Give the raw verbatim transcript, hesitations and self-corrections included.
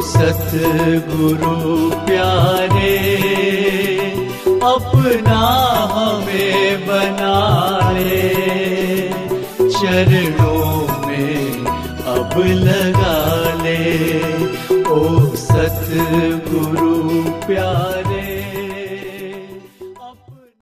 सतगुरु प्यारे अपना हमें बना ले, चरणों में अब लगा ले ओ सतगुरु प्यारे।